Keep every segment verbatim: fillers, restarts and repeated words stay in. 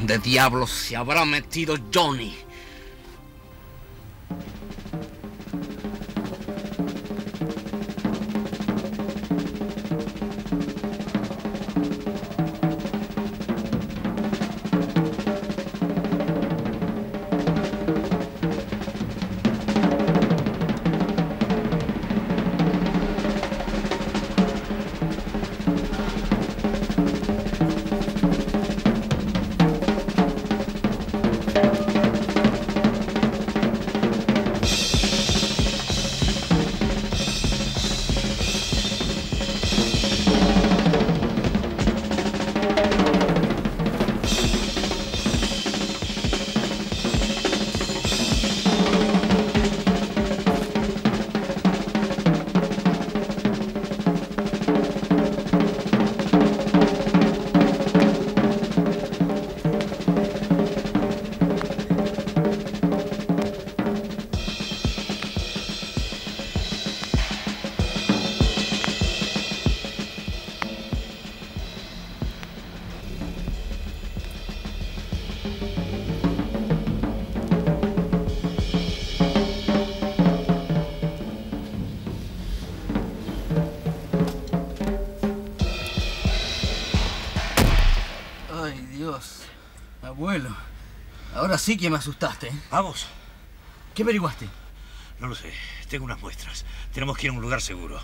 ¿Dónde diablos se habrá metido Johnny? Abuelo, ahora sí que me asustaste, ¿eh? Vamos. ¿Qué averiguaste? No lo sé. Tengo unas muestras. Tenemos que ir a un lugar seguro.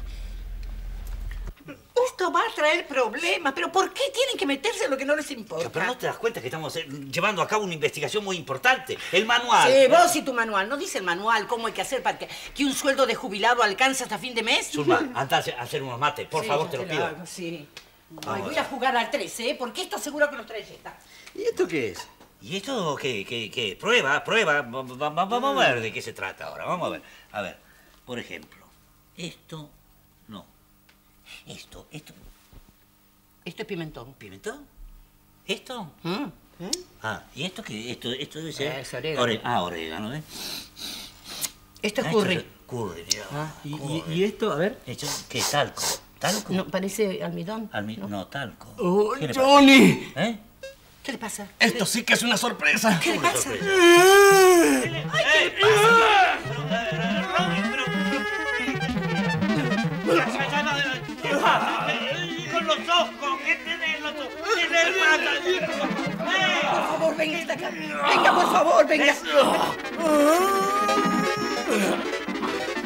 Esto va a traer problemas, pero ¿por qué tienen que meterse en lo que no les importa? Pero no te das cuenta que estamos eh, llevando a cabo una investigación muy importante. El manual. Sí, vos y tu manual. ¿No dice el manual cómo hay que hacer para que, que un sueldo de jubilado alcance hasta fin de mes? Zulma, anda a hacer unos mates. Por sí, favor, te lo pido. Hago, sí. Ay, voy a jugar al trece, ¿eh? Porque esto seguro que nos trae yeta. ¿Y esto qué es? ¿Y esto qué? ¿Qué? qué? Prueba, prueba. Va- va- va- Vamos a ver de qué se trata ahora. Vamos a ver. A ver, por ejemplo, esto no. Esto, esto. Esto es pimentón. ¿Pimentón? ¿Esto? Mm, ¿eh? Ah, ¿y esto qué? Esto, esto debe ser. Es orégano. Ore- ah, orégano, ¿eh? Esto es Ah, curry. esto es curry, mira. Ah, y, y- curry. y esto, a ver. ¿Esto qué? ¿Talco? ¿Talco? No, parece almidón. Almi- no. talco. ¡Oh, ¿Qué le pasa? Johnny! ¿Eh? ¿Qué le pasa? Esto sí que es una sorpresa. ¿Qué le Una pasa? sorpresa. Ay, ¿qué le Con los ojos, ¿qué tenés los ojos? ¿Tenés mata? Por favor, venga hasta acá. Venga, por favor, venga.